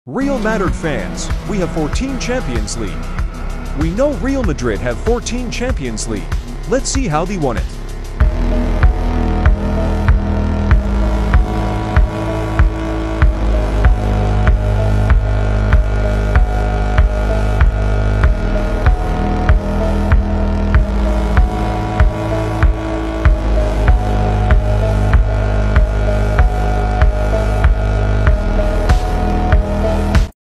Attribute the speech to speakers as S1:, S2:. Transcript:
S1: Real Madrid fans, we have 14 Champions League. We know Real Madrid have 14 Champions League. Let's see how they won it.